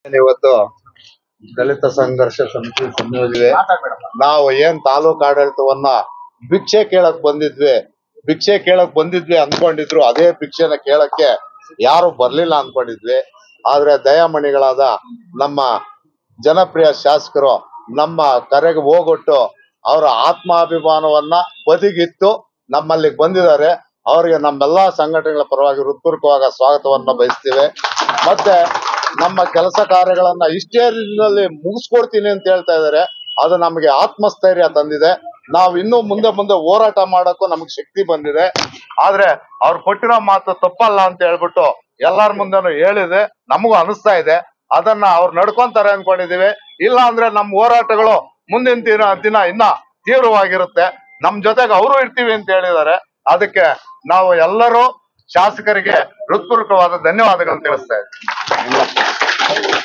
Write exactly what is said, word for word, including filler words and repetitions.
ಇವತ್ತು ದಲಿತ ಸಂಘರ್ಷ ಸಮಿತಿ ಸಂಯೋಜಿವೆ ನಾವು ಏನ್ ತಾಲೂಕು ಆಡಳಿತವನ್ನ ಭಿಕ್ಷೆ ಕೇಳಕ್ ಬಂದಿದ್ವಿ ಭಿಕ್ಷೆ ಕೇಳಕ್ ಬಂದಿದ್ವಿ ಅನ್ಕೊಂಡಿದ್ರು ಅದೇ ಭಿಕ್ಷೆನ ಕೇಳಕ್ಕೆ ಯಾರು ಬರ್ಲಿಲ್ಲ ಅನ್ಕೊಂಡಿದ್ವಿ. ಆದ್ರೆ ದಯಾಮಣಿಗಳಾದ ನಮ್ಮ ಜನಪ್ರಿಯ ಶಾಸಕರು ನಮ್ಮ ಕರೆಗೆ ಹೋಗೊಟ್ಟು ಅವರ ಆತ್ಮಾಭಿಮಾನವನ್ನ ಬದಿಗಿಟ್ಟು ನಮ್ಮಲ್ಲಿ ಬಂದಿದ್ದಾರೆ. ಅವರಿಗೆ ನಮ್ಮೆಲ್ಲಾ ಸಂಘಟನೆಗಳ ಪರವಾಗಿ ಹೃತ್ಪೂರ್ವಕವಾದ ಸ್ವಾಗತವನ್ನ ಬಯಸ್ತೀವಿ. ಮತ್ತೆ ನಮ್ಮ ಕೆಲಸ ಕಾರ್ಯಗಳನ್ನ ಇಷ್ಟೇ ದಿನದಲ್ಲಿ ಮುಗಿಸ್ಕೊಡ್ತೀನಿ ಅಂತ ಹೇಳ್ತಾ ಇದ್ದಾರೆ. ಅದು ನಮಗೆ ಆತ್ಮಸ್ಥೈರ್ಯ ತಂದಿದೆ. ನಾವು ಇನ್ನೂ ಮುಂದೆ ಮುಂದೆ ಹೋರಾಟ ಮಾಡಕ್ಕೂ ನಮ್ಗೆ ಶಕ್ತಿ ಬಂದಿದೆ. ಆದ್ರೆ ಅವ್ರು ಕೊಟ್ಟಿರೋ ಮಾತು ತಪ್ಪಲ್ಲ ಅಂತ ಹೇಳ್ಬಿಟ್ಟು ಎಲ್ಲಾರ ಮುಂದೆನೂ ಹೇಳಿದೆ, ನಮಗೂ ಅನಿಸ್ತಾ ಇದೆ. ಅದನ್ನ ಅವ್ರು ನಡ್ಕೊಂತಾರೆ ಅನ್ಕೊಂಡಿದೀವಿ. ಇಲ್ಲ ಅಂದ್ರೆ ನಮ್ಮ ಹೋರಾಟಗಳು ಮುಂದಿನ ದಿನ ದಿನ ಇನ್ನ ತೀವ್ರವಾಗಿರುತ್ತೆ. ನಮ್ ಜೊತೆಗೆ ಅವರು ಇರ್ತೀವಿ ಅಂತ ಹೇಳಿದ್ದಾರೆ. ಅದಕ್ಕೆ ನಾವು ಎಲ್ಲರೂ ಶಾಸಕರಿಗೆ ಹೃತ್ಪೂರ್ವಕವಾದ ಧನ್ಯವಾದಗಳನ್ನು ತಿಳಿಸ್ತಾ ಇದ್ದೀವಿ.